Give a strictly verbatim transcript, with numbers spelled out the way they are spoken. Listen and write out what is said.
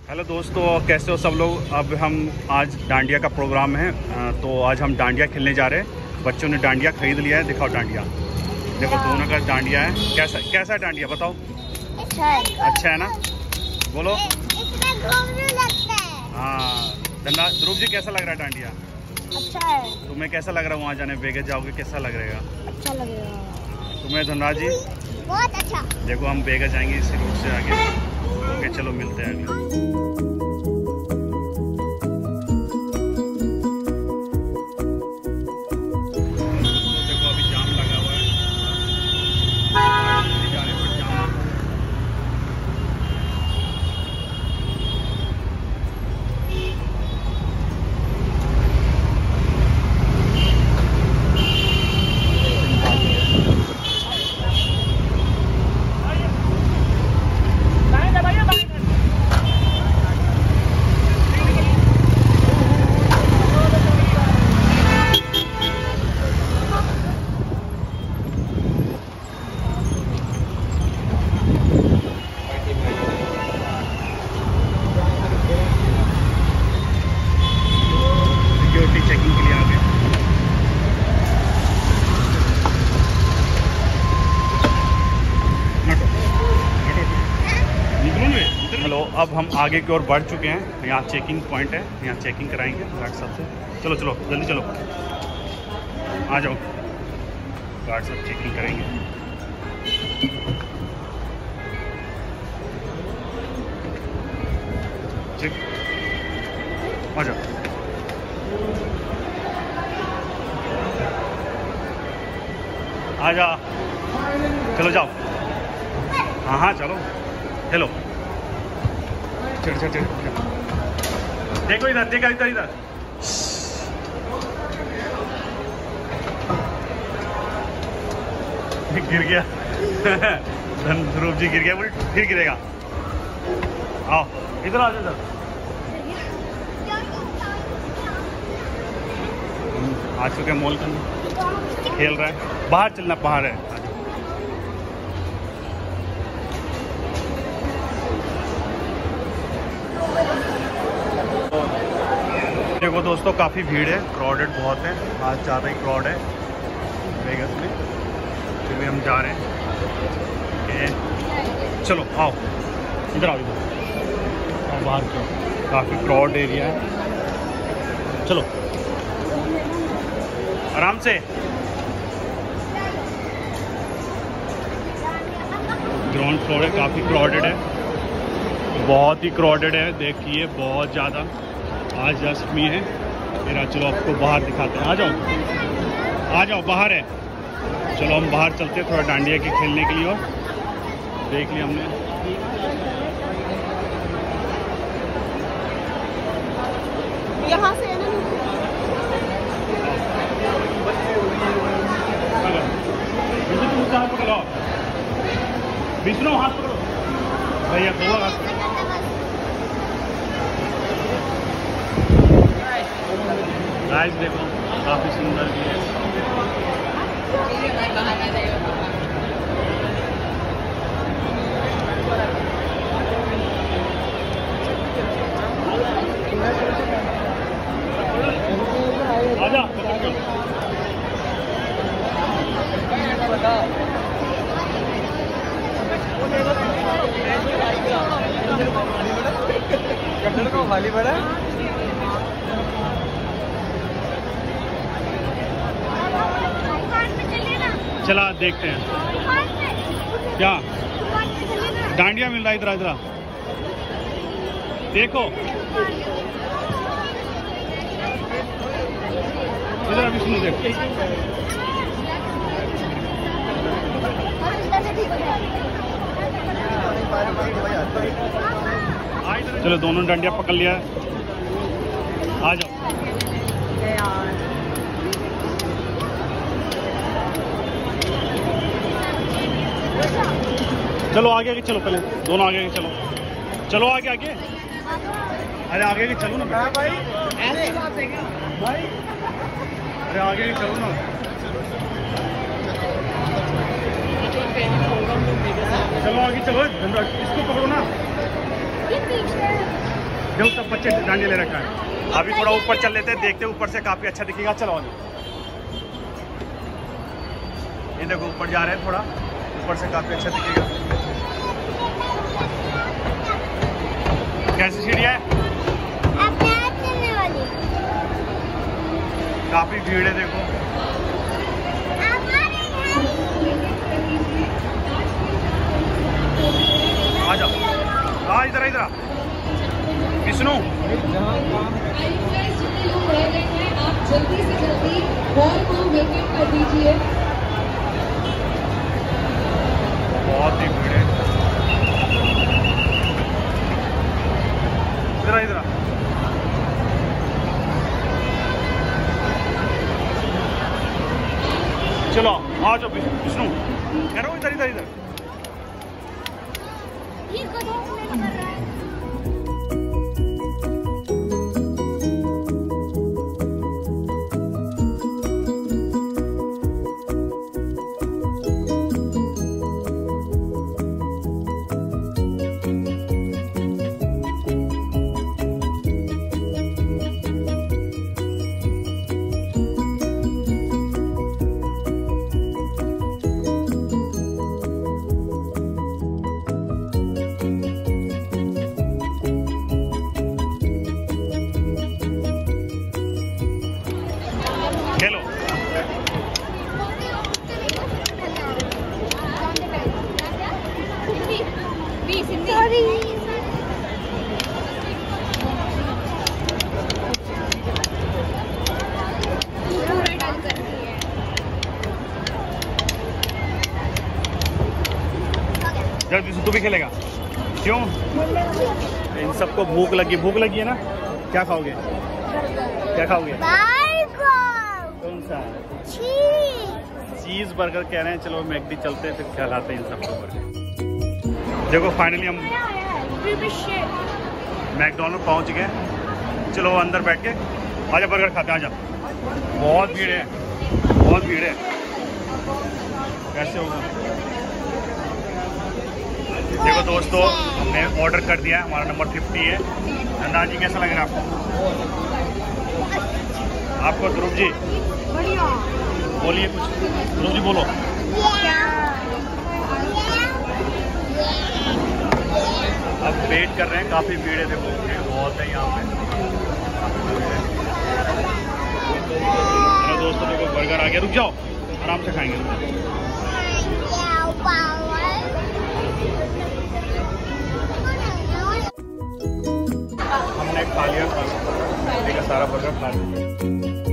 Hello दोस्तों, कैसे हो सब लोग। अब हम आज डांडिया का प्रोग्राम है, तो आज हम डांडिया खेलने जा रहे हैं। बच्चों ने डांडिया खरीद लिया है। दिखाओ डांडिया, देखो दोनों का डांडिया है। कैसा कैसा है डांडिया बताओ। अच्छा है। अच्छा है ना, बोलो। इसमें घूमने लगता है। हाँ धनराज, ध्रुव जी कैसा लग रहा है डांडिया? अच्छा है। तुम्हें कैसा लग रहा है वहाँ जाने? बेगस जाओगे कैसा लग रहेगा? अच्छा लगेगा। तुम्हें धनराज जी? बहुत अच्छा। देखो हम बेगस जाएंगे इसी रूट से आगे। ओके चलो मिलते हैं अगले। चेकिंग के लिए आ गए। हेलो, अब हम आगे की ओर बढ़ चुके हैं। यहाँ चेकिंग पॉइंट है, यहाँ चेकिंग कराएंगे गार्ड साहब से। चलो चलो जल्दी चलो, आ जाओ। गार्ड साहब चेकिंग करेंगे। चेक, आ जाओ। आ जा, चलो जाओ। हाँ हाँ चलो, हेलो चल चल चल। देखो इधर, देखा इधर इधर। गिर गया। ध्रुव जी गिर गया, बोल फिर गिरेगा। आओ इधर आ जाओ इधर। आ चुके हैं मॉल के अंदर, खेल रहा है। बाहर चलना, बाहर है। देखो दोस्तों, काफ़ी भीड़ है, क्राउडेड बहुत है। आज ज़्यादा ही क्राउड है वेगस में। फिर भी हम जा रहे हैं। चलो आओ इधर, आओ इधर, आओ बाहर क्यों। काफ़ी क्राउड एरिया है। चलो आराम से। ग्राउंड फ्लोर है, काफ़ी क्राउडेड है, बहुत ही क्राउडेड है। देखिए बहुत ज़्यादा। आज अष्टमी है मेरा। चलो आपको बाहर दिखाते हैं। आ जाओ आ जाओ, बाहर है। चलो हम बाहर चलते हैं थोड़ा डांडिया के खेलने के लिए। और देख लिया हमने। यहाँ से हाथ पकड़ो, विष्णु हाथ पकड़ो भैया, दो हाथ। गाइस देखो काफी सुंदर भी है। आजा खाली पड़ा। चला देखते हैं क्या डांडिया मिल रहा है। इधर इधर देखो, इधर विष्णु देखो। चलो दोनों डांडिया पकड़ लिया है। आ जाओ। चलो आगे आगे चलो, पहले दोनों आगे आगे चलो। चलो आगे आगे, अरे आगे आगे चलो ना भाई। ऐसी बात है क्या भाई? अरे आगे आगे चलो ना। चलो आगे चलो, इसको पकड़ो ना। ये पीछे जो सब बच्चे डांडे ले रखा है। अभी थोड़ा ऊपर चल लेते हैं, देखते हैं ऊपर से काफी अच्छा दिखेगा। चलो आगे, ये देखो ऊपर जा रहे हैं, थोड़ा ऊपर से काफी अच्छा दिखेगा। कैसी सीढ़ियाँ है? काफी भीड़ है देखो। आ जाओ, हाँ इधर इधर विष्णु। आप जल्दी से जल्दी हॉल को वेकेट कर दीजिए। बहुत ही भीड़ है। इधर इधर चलो आ जाओ विष्णु, कह रहा हूँ इधर इधर इधर। ये कदों में कर रहा है। खेलो। सॉरी। जल्दी से तू भी खेलेगा क्यों? इन सबको भूख लगी, भूख लगी है ना? क्या खाओगे? क्या खाओगे? कौन सा? चीज बर्गर कह रहे हैं। चलो मैकडी चलते हैं, फिर खिलाते हैं इन सबको बर्गर। देखो फाइनली हम मैकडोनल्ड पहुंच गए। चलो अंदर बैठ के आजा बर्गर खाते हैं, आजा। बहुत भीड़ है, बहुत भीड़ है। कैसे होगा? देखो दोस्तों, हमने ऑर्डर कर दिया है, हमारा नंबर फिफ्टी है। नंदा जी कैसा लग रहा है आपको? आपको ध्रुव जी बोलिए कुछ। ध्रुव जी बोलो। अब वेट कर रहे हैं, काफी भीड़ है। देखो भीड़ बहुत है यहाँ पे। चलो दोस्तों देखो बर्गर आ गया। रुक जाओ, आराम से खाएंगे। हमने खा लिया, का सारा बर्गर खा लिया।